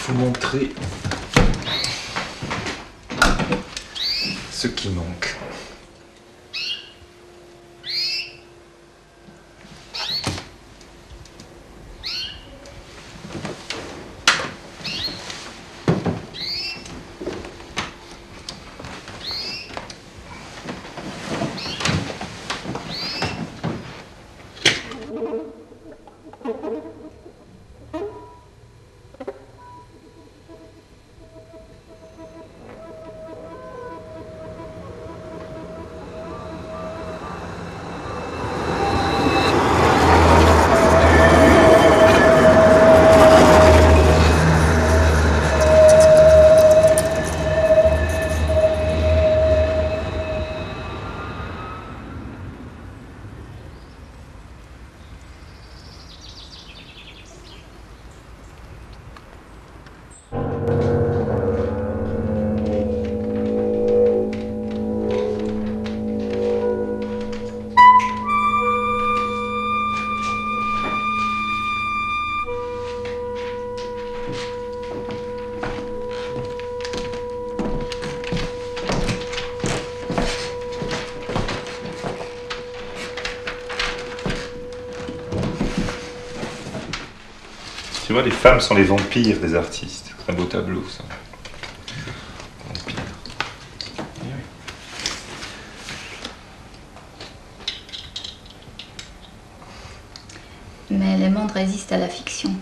vous montrer ce qui manque. Tu vois, les femmes sont les vampires des artistes. C'est un beau tableau, ça. Vampire. Eh oui. Mais les mondes résistent à la fiction.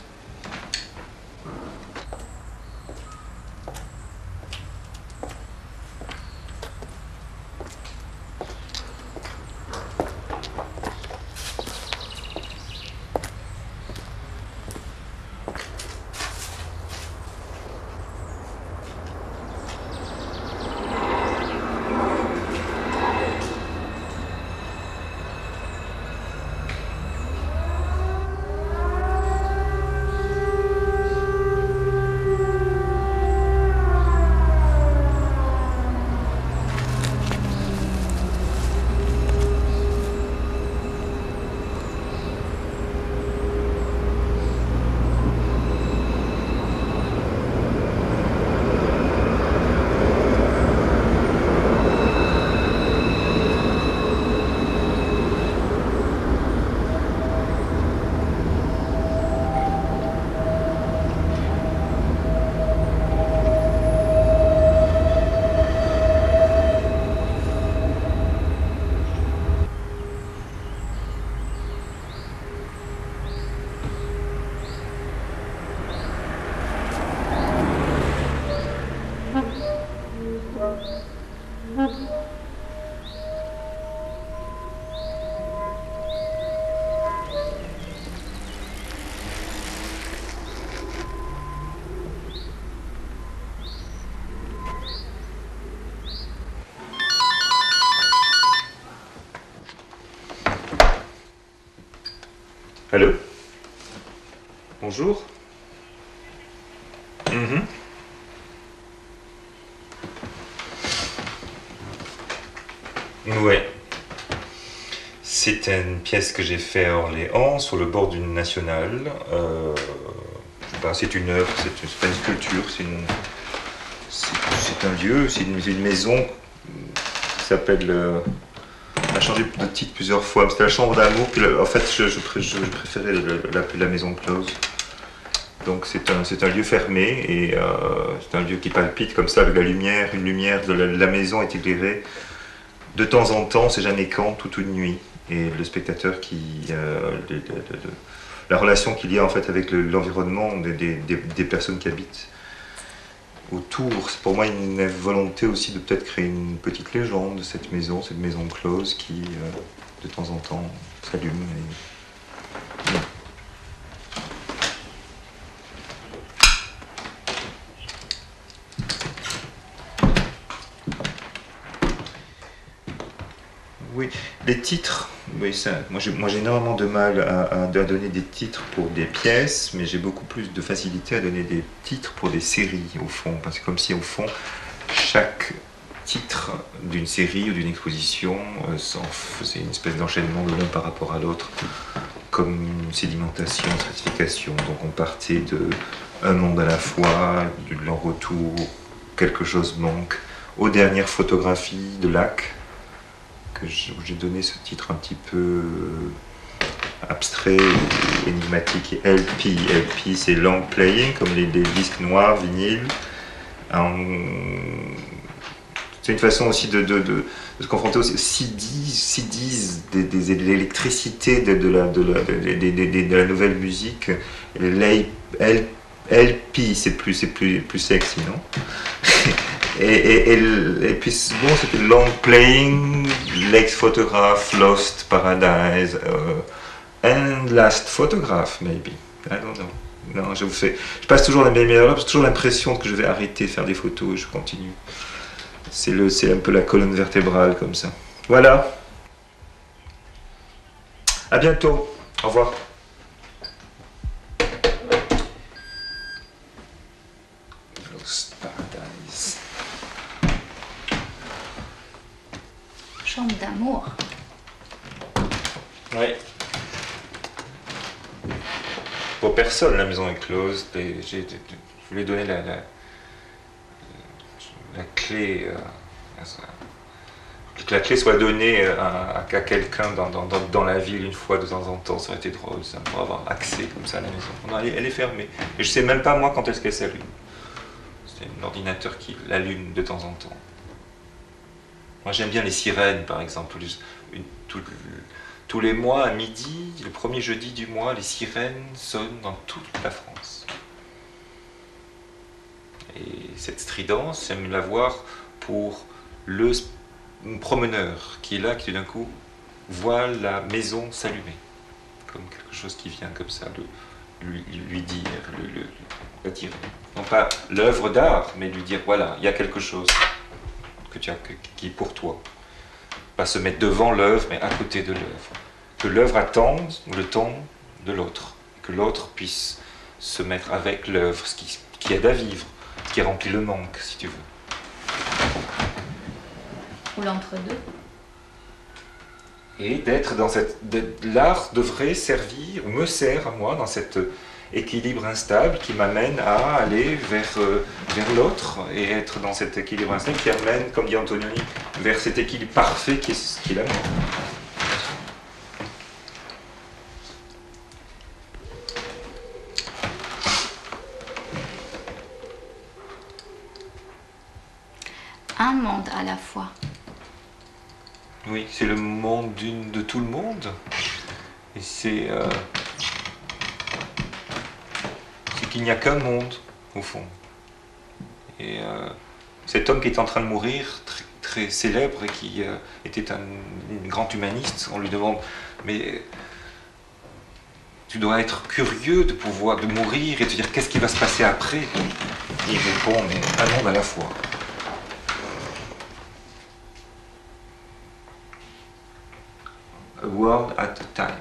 Allô? Bonjour? Ouais. C'est une pièce que j'ai faite à Orléans, sur le bord d'une nationale. C'est une œuvre, c'est pas une sculpture, c'est un lieu, c'est une maison qui s'appelle... On a changé de titre plusieurs fois. C'était la chambre d'amour, puis en fait je préférais l'appeler la maison close. Donc c'est un lieu fermé et c'est un lieu qui palpite comme ça avec la lumière. Une lumière de la maison est éclairée de temps en temps, c'est jamais quand, toute une nuit. Et le spectateur la relation qu'il y a en fait avec l'environnement, des personnes qui habitent autour, c'est pour moi une volonté aussi de peut-être créer une petite légende de cette maison close qui de temps en temps s'allume. Oui, les titres, oui, moi j'ai énormément de mal à donner des titres pour des pièces, mais j'ai beaucoup plus de facilité à donner des titres pour des séries au fond, parce que comme si au fond chaque titre d'une série ou d'une exposition c'est une espèce d'enchaînement de l'un par rapport à l'autre, comme sédimentation, stratification. Donc on partait de un monde à la fois, de leur retour, quelque chose manque, aux dernières photographies de lac, où j'ai donné ce titre un petit peu abstrait, énigmatique, LP. LP c'est long playing, comme les disques noirs, vinyles. C'est une façon aussi de se confronter aux CDs, de l'électricité de la nouvelle musique. LP, c'est plus sexy, non? et puis bon, c'était long playing, Lex Photograph, Lost Paradise, and Last Photograph, maybe. I don't know. Non, je passe toujours la meilleure heure, j'ai toujours l'impression que je vais arrêter de faire des photos et je continue. C'est un peu la colonne vertébrale comme ça. Voilà. À bientôt. Au revoir. Lost Paradise. Chambre d'amour. Oui. Pour personne, la maison est close. Je voulais donner la clé, que la clé soit donnée à quelqu'un dans la ville une fois de temps en temps. Ça aurait été drôle, ça, pour avoir accès comme ça à la maison. Non, elle est fermée. Et je sais même pas moi quand est-ce qu'elle s'allume. C'est un ordinateur qui l'allume de temps en temps. Moi j'aime bien les sirènes par exemple. Tous les mois à midi, le premier jeudi du mois, les sirènes sonnent dans toute la France. Et cette stridence, j'aime la voir pour le promeneur qui est là, qui tout d'un coup voit la maison s'allumer. Comme quelque chose qui vient comme ça lui dire, attirer. Non pas l'œuvre d'art, mais lui dire voilà, il y a quelque chose qui est pour toi. Pas se mettre devant l'œuvre, mais à côté de l'œuvre. Que l'œuvre attende le temps de l'autre. Que l'autre puisse se mettre avec l'œuvre, ce qui aide à vivre, qui remplit le manque, si tu veux. Ou l'entre-deux. Et d'être dans cette... L'art devrait servir, ou me sert à moi, dans cet équilibre instable qui m'amène à aller vers l'autre et être dans cet équilibre instable qui amène, comme dit Antonioni, vers cet équilibre parfait qui est l'amour. Un monde à la fois. Oui, c'est le monde de tout le monde. Et c'est qu'il n'y a qu'un monde, au fond. Et cet homme qui est en train de mourir, très célèbre, et qui était un grand humaniste, on lui demande, mais tu dois être curieux de mourir et de te dire qu'est-ce qui va se passer après. Et il répond, mais un monde à la fois. A world at a time.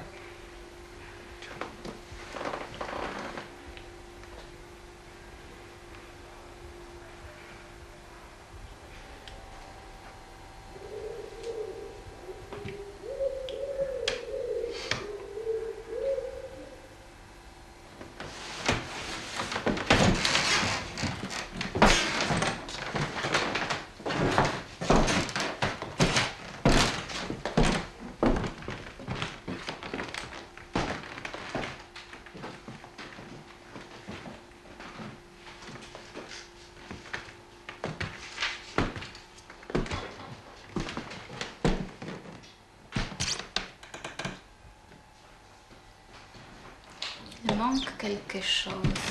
Il manque quelque chose.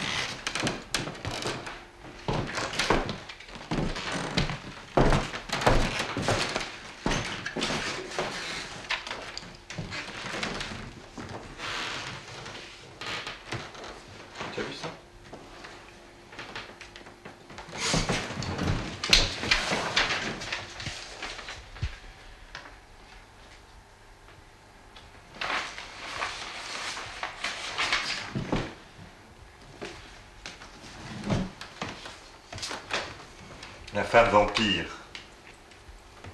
Tu as vu ça? La femme vampire.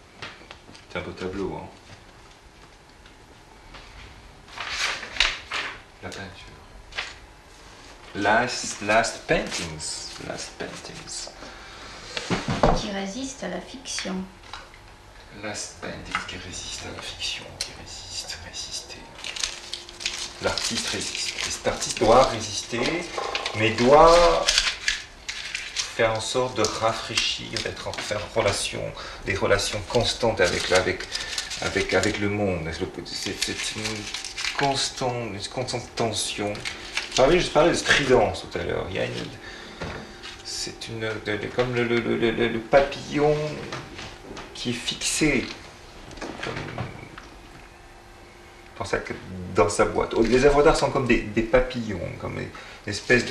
C'est un beau tableau, hein. la peinture. Last paintings. Qui résiste à la fiction. Last paintings qui résiste à la fiction, résister. L'artiste résiste. Et cet artiste doit résister, mais doit faire en sorte de rafraîchir, d'être en relation, des relations constantes avec le monde. C'est une constante tension. Je parlais de stridence tout à l'heure. C'est comme le papillon qui est fixé dans sa boîte. Les œuvres d'art sont comme des papillons, comme une espèce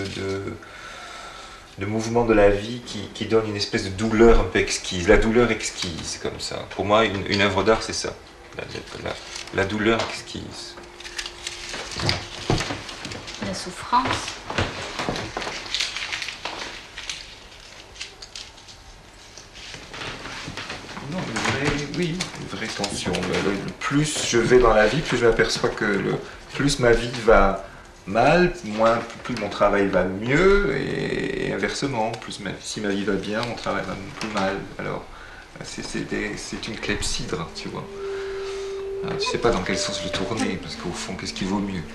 de mouvement de la vie qui donne une espèce de douleur un peu exquise. La douleur exquise, comme ça. Pour moi, une œuvre d'art, c'est ça. La douleur exquise. La souffrance. Non, une vraie tension. Plus je vais dans la vie, plus je m'aperçois que plus ma vie va mal, plus mon travail va mieux, et inversement, si ma vie va bien, mon travail va plus mal. Alors, c'est une clepsydre, tu vois. Alors, tu sais pas dans quel sens le tourner, parce qu'au fond, qu'est-ce qui vaut mieux?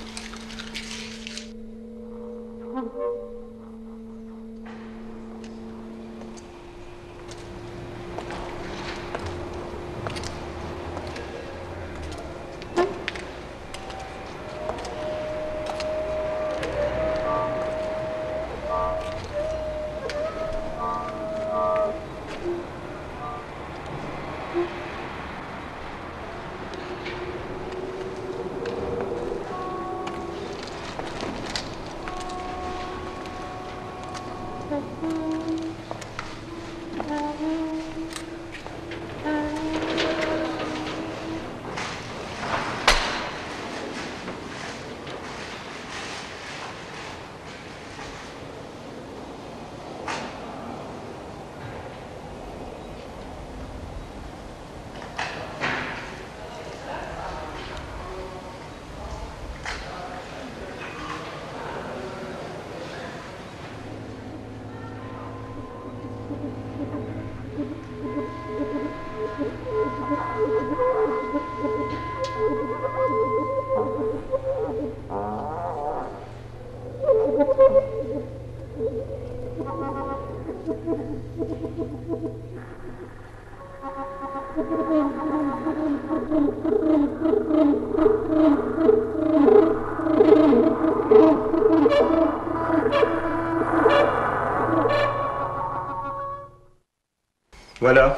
Voilà.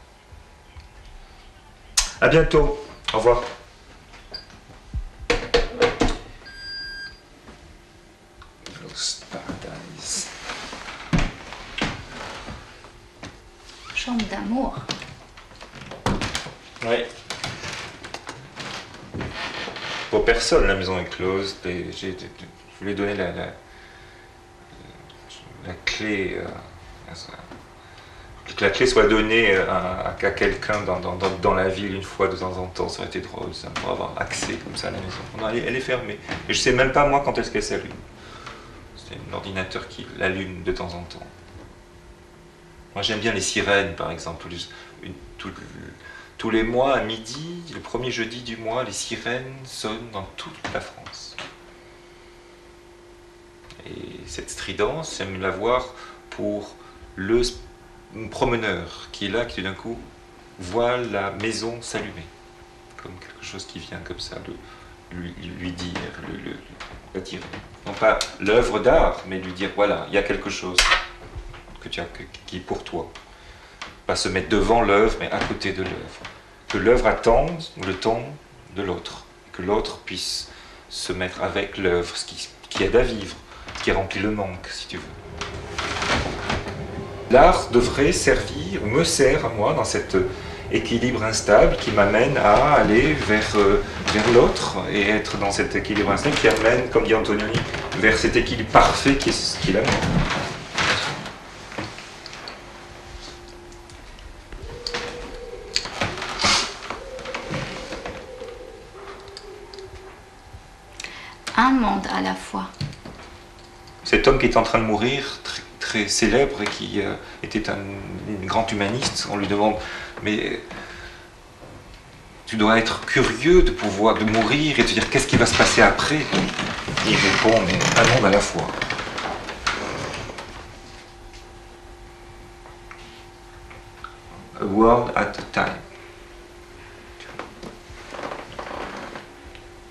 À bientôt. Au revoir. Lost Paradise. Chambre d'amour. Ouais. Pour personne, la maison est close. Je voulais donner la clé. Que la clé soit donnée à quelqu'un dans la ville une fois de temps en temps, ça aurait été drôle, ça, pour avoir accès comme ça à la maison. Non, elle est fermée. Et je sais même pas moi quand est-ce qu'elle s'allume. C'est un ordinateur qui l'allume de temps en temps. Moi j'aime bien les sirènes par exemple. Tous les mois à midi, le premier jeudi du mois, les sirènes sonnent dans toute la France. Et cette stridence, j'aime la voir pour le promeneur qui est là, qui d'un coup voit la maison s'allumer, comme quelque chose qui vient comme ça lui dire, l'attirer. Non pas l'œuvre d'art, mais lui dire voilà, il y a quelque chose qui est pour toi. Pas se mettre devant l'œuvre, mais à côté de l'œuvre. Que l'œuvre attende le temps de l'autre, que l'autre puisse se mettre avec l'œuvre, ce qui aide à vivre, ce qui remplit le manque, si tu veux. L'art devrait servir, ou me sert à moi, dans cet équilibre instable qui m'amène à aller vers l'autre et être dans cet équilibre instable qui amène, comme dit Antonioni, vers cet équilibre parfait qui est l'amour. Un monde à la fois. Cet homme qui est en train de mourir, très, très célèbre et qui était un grand humaniste, on lui demande, mais tu dois être curieux de pouvoir de mourir et de dire qu'est-ce qui va se passer après. Il répond, mais un monde à la fois. A world at a time.